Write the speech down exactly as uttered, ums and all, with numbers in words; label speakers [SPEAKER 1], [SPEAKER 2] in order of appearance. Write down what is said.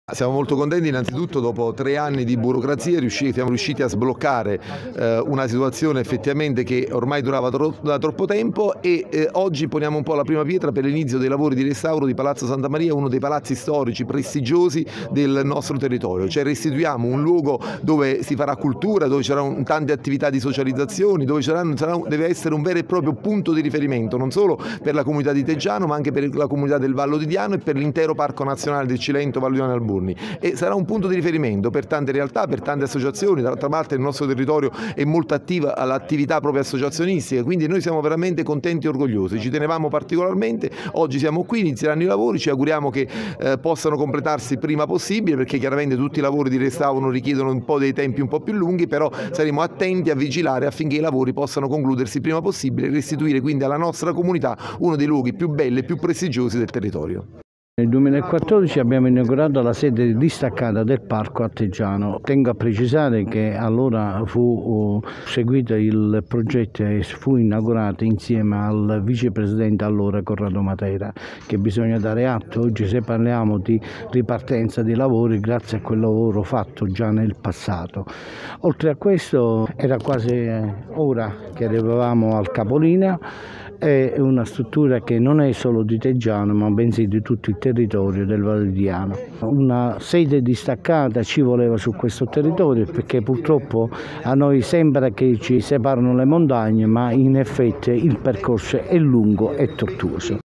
[SPEAKER 1] Siamo molto contenti innanzitutto dopo tre anni di burocrazia riusciti, siamo riusciti a sbloccare eh, una situazione effettivamente che ormai durava tro da troppo tempo e eh, oggi poniamo un po' la prima pietra per l'inizio dei lavori di restauro di Palazzo Santa Maria, uno dei palazzi storici prestigiosi del nostro territorio. Cioè restituiamo un luogo dove si farà cultura, dove ci saranno tante attività di socializzazione, dove sarà, deve essere un vero e proprio punto di riferimento non solo per la comunità di Teggiano ma anche per la comunità del Vallo di Diano e per l'intero Parco Nazionale del Cilento, Vallo di Diano e Alburni. E sarà un punto di riferimento per tante realtà, per tante associazioni. D'altra parte il nostro territorio è molto attiva all'attività proprio associazionistica, quindi noi siamo veramente contenti e orgogliosi, ci tenevamo particolarmente. Oggi siamo qui, inizieranno i lavori, ci auguriamo che eh, possano completarsi il prima possibile, perché chiaramente tutti i lavori di restauro richiedono un po' dei tempi un po' più lunghi, però saremo attenti a vigilare affinché i lavori possano concludersi il prima possibile e restituire quindi alla nostra comunità uno dei luoghi più belli e più prestigiosi del territorio.
[SPEAKER 2] Nel duemilaquattordici abbiamo inaugurato la sede distaccata del Parco a Teggiano. Tengo a precisare che allora fu seguito il progetto e fu inaugurato insieme al vicepresidente allora Corrado Matera, che bisogna dare atto oggi se parliamo di ripartenza di lavori grazie a quel lavoro fatto già nel passato. Oltre a questo era quasi ora che arrivavamo al capolinea. È una struttura che non è solo di Teggiano ma bensì di tutto il territorio del Vallo di Diano. Una sede distaccata ci voleva su questo territorio perché purtroppo a noi sembra che ci separano le montagne, ma in effetti il percorso è lungo e tortuoso.